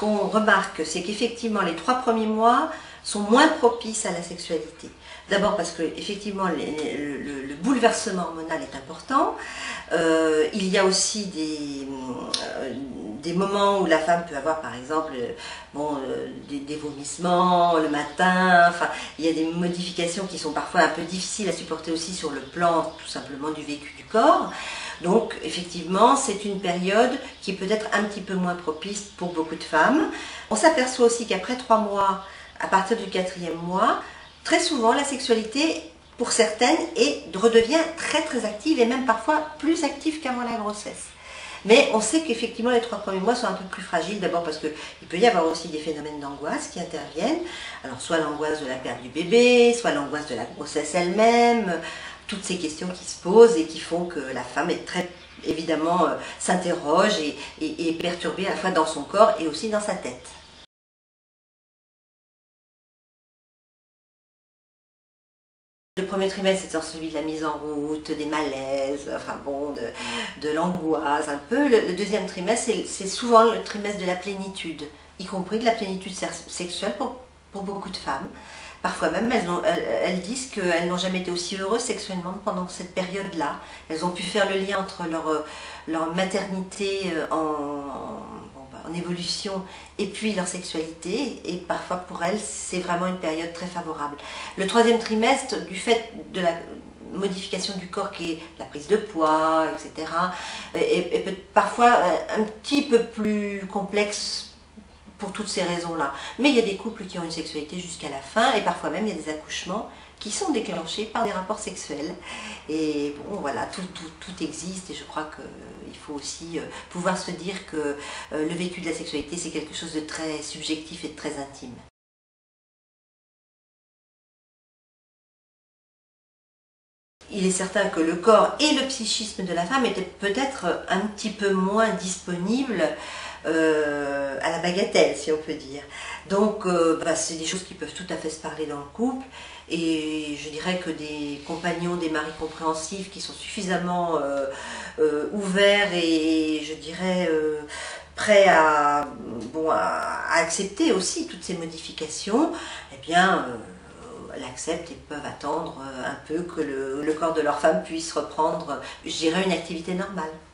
qu'on remarque, c'est qu'effectivement les 3 premiers mois sont moins propices à la sexualité. D'abord parce que effectivement le bouleversement hormonal est important. Il y a aussi des moments où la femme peut avoir par exemple des vomissements le matin. Enfin, il y a des modifications qui sont parfois un peu difficiles à supporter aussi sur le plan tout simplement du vécu du corps. Donc effectivement c'est une période qui peut être un petit peu moins propice pour beaucoup de femmes. On s'aperçoit aussi qu'après 3 mois, à partir du 4e mois, très souvent la sexualité pour certaines redevient très active et même parfois plus active qu'avant la grossesse. Mais on sait qu'effectivement les 3 premiers mois sont un peu plus fragiles, d'abord parce qu'il peut y avoir aussi des phénomènes d'angoisse qui interviennent. Alors soit l'angoisse de la perte du bébé, soit l'angoisse de la grossesse elle-même, toutes ces questions qui se posent et qui font que la femme est très évidemment s'interroge et est perturbée à la fois dans son corps et aussi dans sa tête. Le premier trimestre, c'est celui de la mise en route, des malaises, enfin bon, de l'angoisse un peu. Le deuxième trimestre, c'est souvent le trimestre de la plénitude, y compris de la plénitude sexuelle pour beaucoup de femmes. Parfois même, elles disent qu'elles n'ont jamais été aussi heureuses sexuellement pendant cette période-là. Elles ont pu faire le lien entre leur maternité en évolution et puis leur sexualité, et parfois pour elles c'est vraiment une période très favorable. Le 3e trimestre, du fait de la modification du corps qui est la prise de poids, etc., est parfois un petit peu plus complexe pour toutes ces raisons-là. Mais il y a des couples qui ont une sexualité jusqu'à la fin, et parfois même il y a des accouchements qui sont déclenchés par des rapports sexuels. Et bon, voilà, tout existe, et je crois qu'il faut aussi pouvoir se dire que le vécu de la sexualité, c'est quelque chose de très subjectif et de très intime. Il est certain que le corps et le psychisme de la femme étaient peut-être un petit peu moins disponibles à la bagatelle, si on peut dire. Donc c'est des choses qui peuvent tout à fait se parler dans le couple, et je dirais que des compagnons, des maris compréhensifs qui sont suffisamment ouverts et je dirais prêts à accepter aussi toutes ces modifications, eh bien l'acceptent et peuvent attendre un peu que le corps de leur femme puisse reprendre, je dirais, une activité normale.